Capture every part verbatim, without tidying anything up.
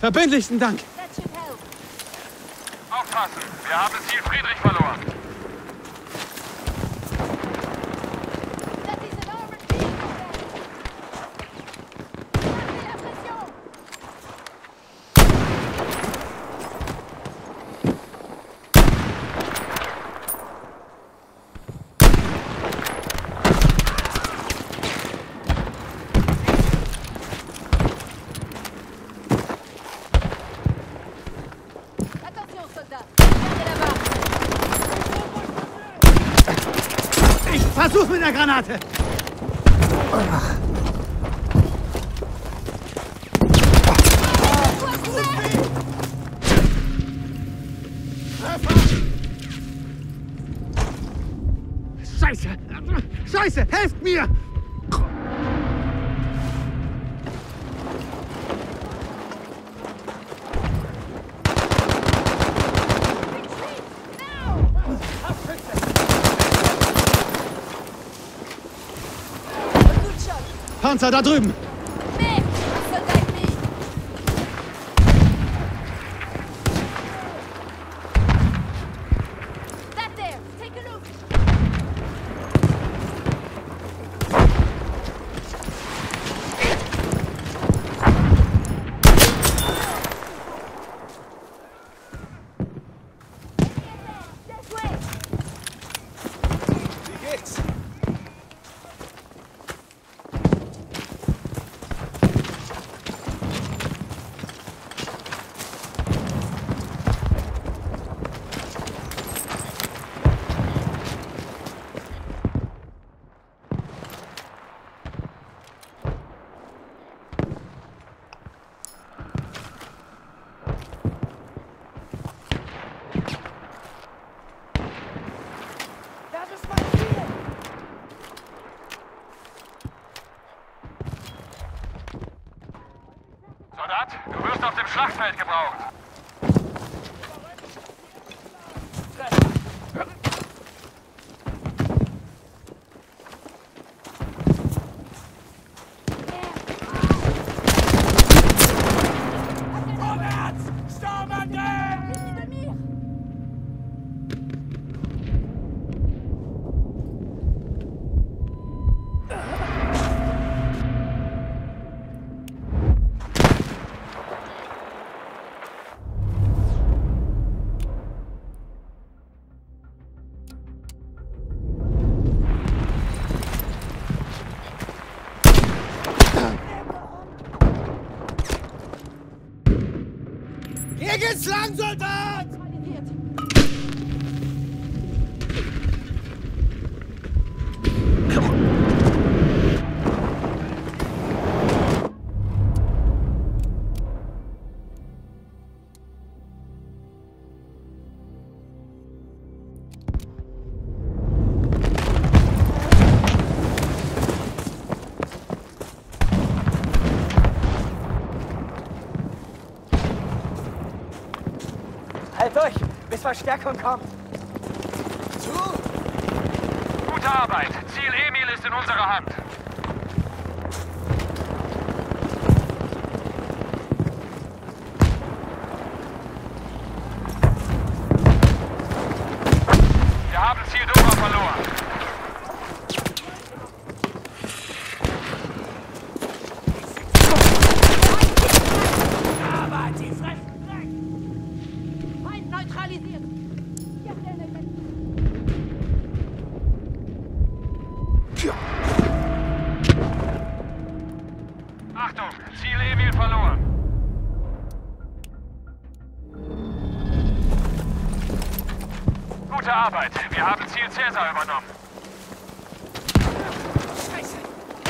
Verbindlichsten Dank. Aufpassen, wir haben Ziel Friedrich verloren. Versuch mit der Granate! Scheiße! Scheiße! Helft mir! Panzer da drüben! Soldat, du wirst auf dem Schlachtfeld gebraucht. Hier geht's lang, Soldat! Halt durch, bis Verstärkung kommt. Zu? Gute Arbeit. Ziel Emil ist in unserer Hand. Wir haben Ziel Dora verloren. Achtung, Ziel Emil verloren. Gute Arbeit. Wir haben Ziel Cäsar übernommen. Scheiße!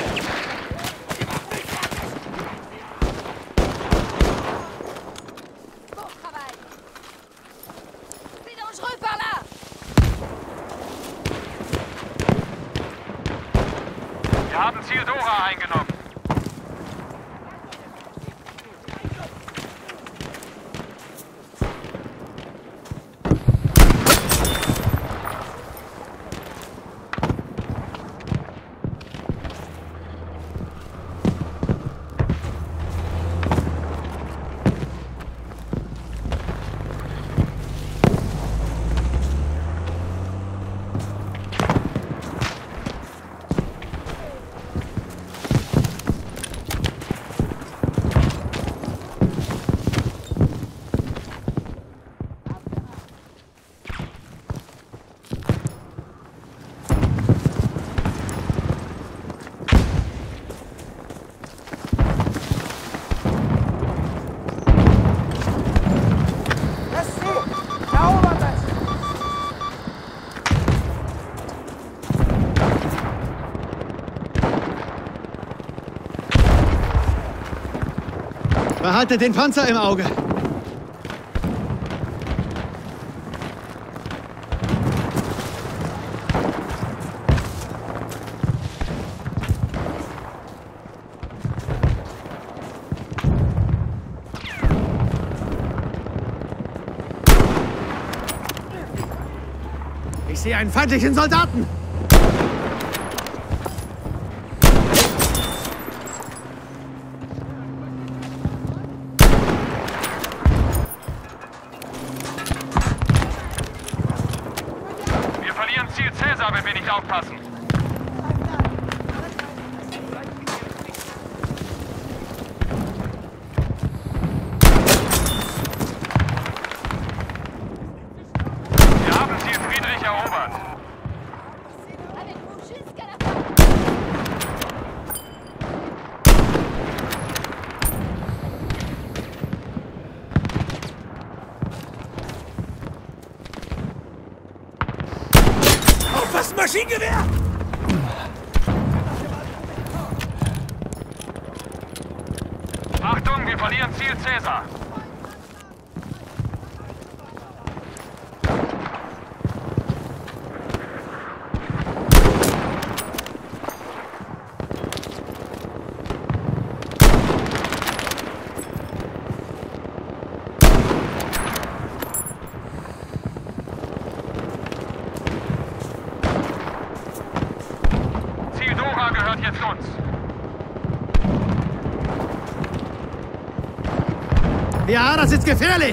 Wir haben Ziel Dora eingenommen. Behaltet den Panzer im Auge. Ich sehe einen feindlichen Soldaten! Wir verlieren Ziel Cäsar, wenn wir nicht aufpassen. Wir haben Ziel Friedrich erobert. Auf das Maschinengewehr! Achtung, wir verlieren Ziel Cäsar. Ziel Dora gehört jetzt uns. Ja, das ist gefährlich!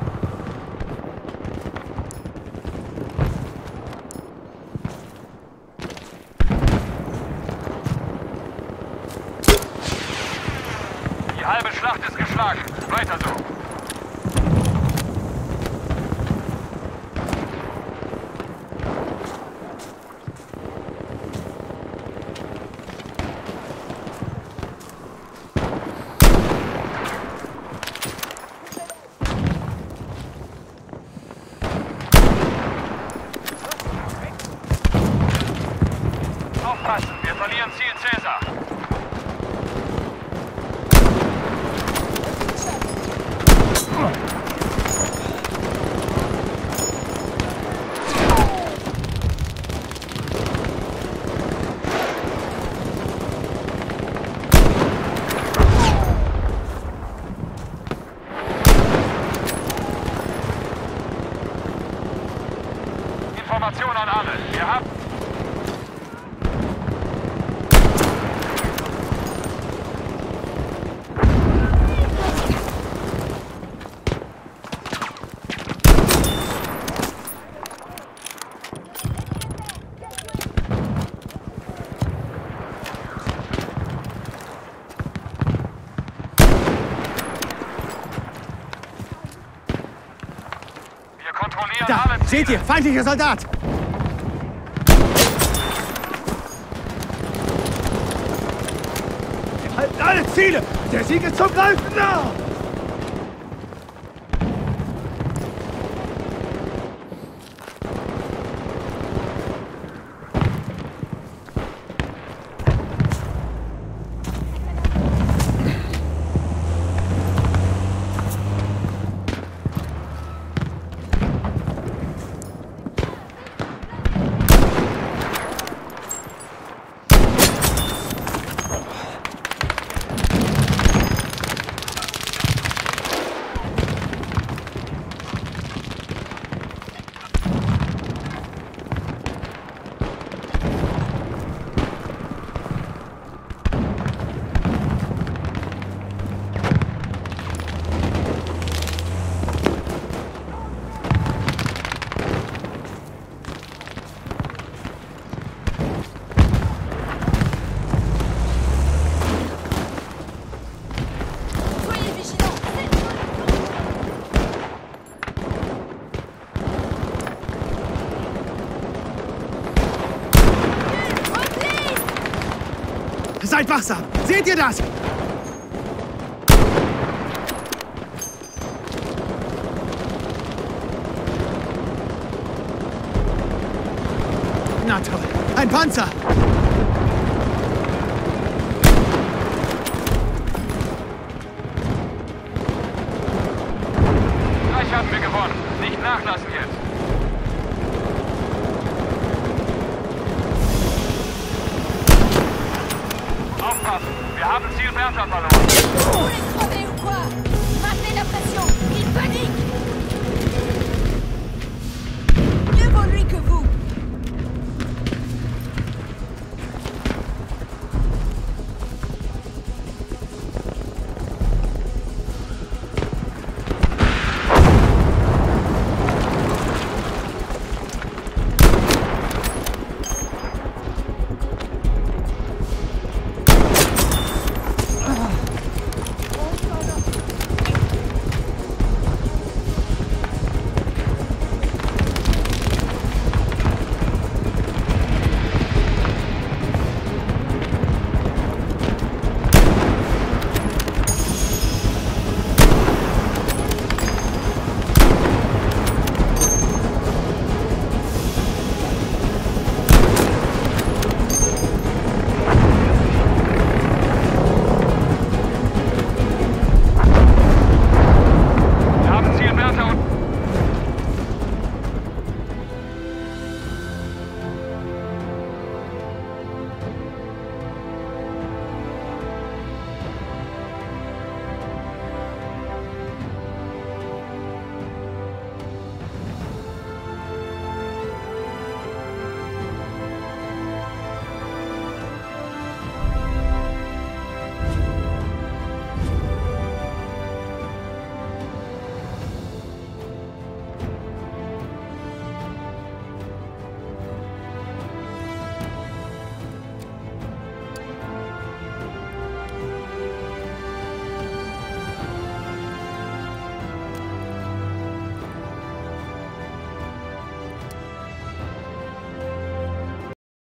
Die halbe Schlacht ist geschlagen. Weiter so. Aufpassen, wir verlieren Ziel Cäsar. Information an alle. Wir haben... Wir kontrollieren Da, alle Ziele. seht ihr, feindlicher Soldat! Wir halten alle Ziele! Der Sieg ist zum Greifen nah! Seid wachsam! Seht ihr das? Na toll, ein Panzer! Nicht nachlassen jetzt. Aufpassen! Wir haben Ziel Bertha verloren.